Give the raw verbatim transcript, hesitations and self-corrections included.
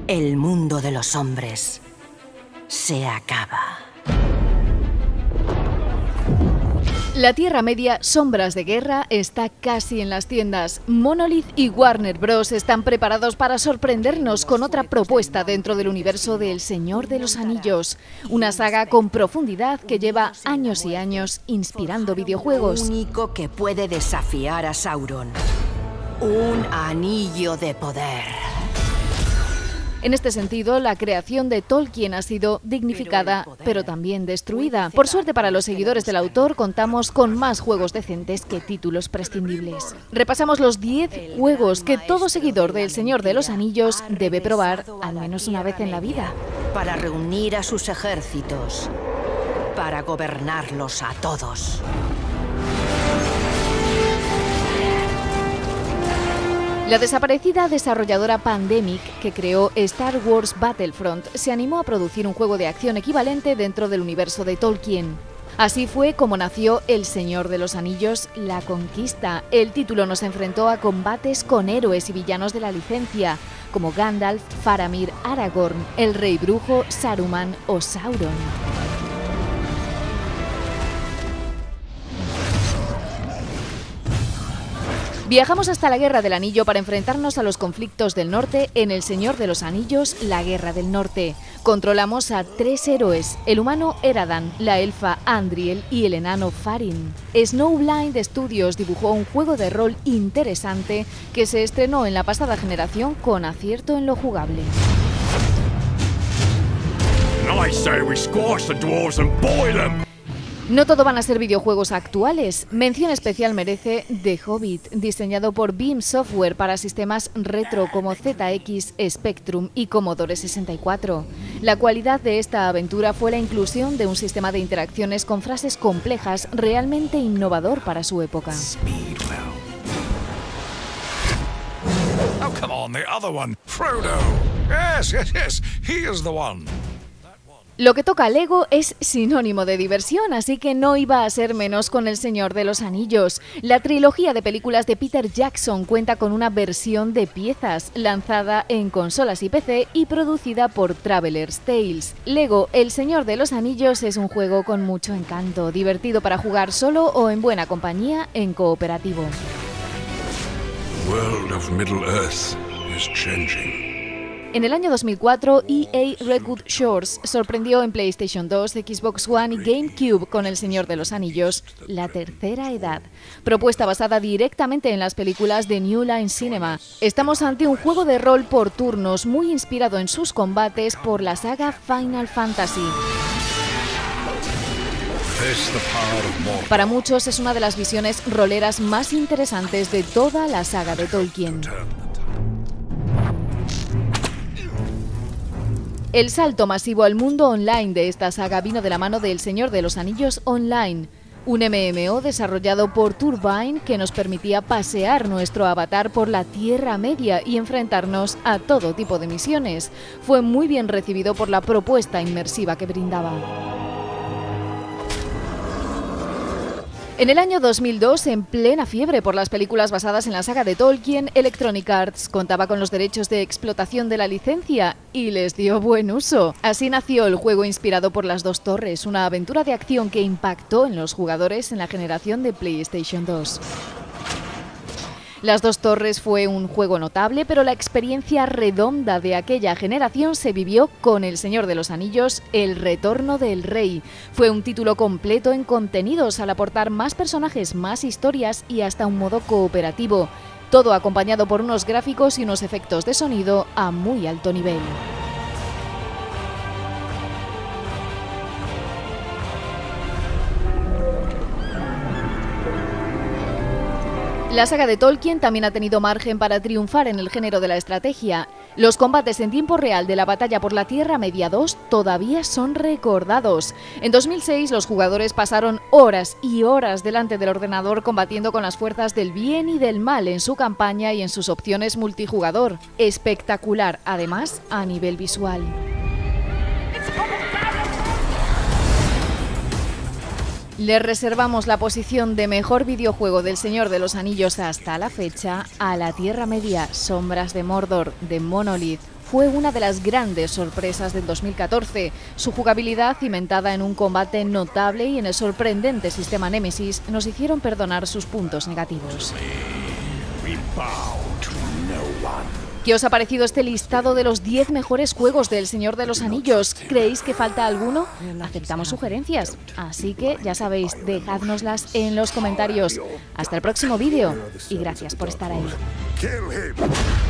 El mundo de los hombres se acaba. La Tierra Media, Sombras de Guerra, está casi en las tiendas. Monolith y Warner Bros. Están preparados para sorprendernos con otra propuesta dentro del universo de El Señor de los Anillos. Una saga con profundidad que lleva años y años inspirando videojuegos. Lo único que puede desafiar a Sauron. Un anillo de poder. En este sentido, la creación de Tolkien ha sido dignificada, pero también destruida. Por suerte para los seguidores del autor, contamos con más juegos decentes que títulos prescindibles. Repasamos los diez juegos que todo seguidor de El Señor de los Anillos debe probar al menos una vez en la vida. Para reunir a sus ejércitos, para gobernarlos a todos. La desaparecida desarrolladora Pandemic, que creó Star Wars Battlefront, se animó a producir un juego de acción equivalente dentro del universo de Tolkien. Así fue como nació El Señor de los Anillos, La Conquista. El título nos enfrentó a combates con héroes y villanos de la licencia, como Gandalf, Faramir, Aragorn, el Rey Brujo, Saruman o Sauron. Viajamos hasta la Guerra del Anillo para enfrentarnos a los conflictos del norte en El Señor de los Anillos, La Guerra del Norte. Controlamos a tres héroes, el humano Eradan, la elfa Andriel y el enano Farin. Snowblind Studios dibujó un juego de rol interesante que se estrenó en la pasada generación con acierto en lo jugable. No todo van a ser videojuegos actuales. Mención especial merece The Hobbit, diseñado por Beam Software para sistemas retro como Z X, Spectrum y Commodore sesenta y cuatro. La cualidad de esta aventura fue la inclusión de un sistema de interacciones con frases complejas realmente innovador para su época. Oh, come on, the other one, Frodo. Yes, yes, yes, he is the one. Lo que toca Lego es sinónimo de diversión, así que no iba a ser menos con El Señor de los Anillos. La trilogía de películas de Peter Jackson cuenta con una versión de piezas, lanzada en consolas y P C y producida por Traveler's Tales. Lego El Señor de los Anillos es un juego con mucho encanto, divertido para jugar solo o en buena compañía en cooperativo. The world of Middle-earth is changing. En el año dos mil cuatro, E A Redwood Shores sorprendió en PlayStation dos, Xbox One y GameCube con El Señor de los Anillos, La Tercera Edad, propuesta basada directamente en las películas de New Line Cinema. Estamos ante un juego de rol por turnos muy inspirado en sus combates por la saga Final Fantasy. Para muchos es una de las visiones roleras más interesantes de toda la saga de Tolkien. El salto masivo al mundo online de esta saga vino de la mano de El Señor de los Anillos Online, un M M O desarrollado por Turbine que nos permitía pasear nuestro avatar por la Tierra Media y enfrentarnos a todo tipo de misiones. Fue muy bien recibido por la propuesta inmersiva que brindaba. En el año dos mil dos, en plena fiebre por las películas basadas en la saga de Tolkien, Electronic Arts contaba con los derechos de explotación de la licencia y les dio buen uso. Así nació el juego inspirado por Las Dos Torres, una aventura de acción que impactó en los jugadores en la generación de PlayStation dos. Las Dos Torres fue un juego notable, pero la experiencia redonda de aquella generación se vivió con El Señor de los Anillos, El Retorno del Rey. Fue un título completo en contenidos al aportar más personajes, más historias y hasta un modo cooperativo. Todo acompañado por unos gráficos y unos efectos de sonido a muy alto nivel. La saga de Tolkien también ha tenido margen para triunfar en el género de la estrategia. Los combates en tiempo real de la batalla por la Tierra Media dos todavía son recordados. En dos mil seis los jugadores pasaron horas y horas delante del ordenador combatiendo con las fuerzas del bien y del mal en su campaña y en sus opciones multijugador. Espectacular, además, a nivel visual. Le reservamos la posición de mejor videojuego del Señor de los Anillos hasta la fecha a La Tierra Media, Sombras de Mordor, de Monolith. fue una de las grandes sorpresas del dos mil catorce. Su jugabilidad, cimentada en un combate notable y en el sorprendente sistema Nemesis, nos hicieron perdonar sus puntos negativos. ¿Qué os ha parecido este listado de los diez mejores juegos del Señor de los Anillos? ¿Creéis que falta alguno? Aceptamos sugerencias, así que ya sabéis, dejádnoslas en los comentarios. Hasta el próximo vídeo y gracias por estar ahí.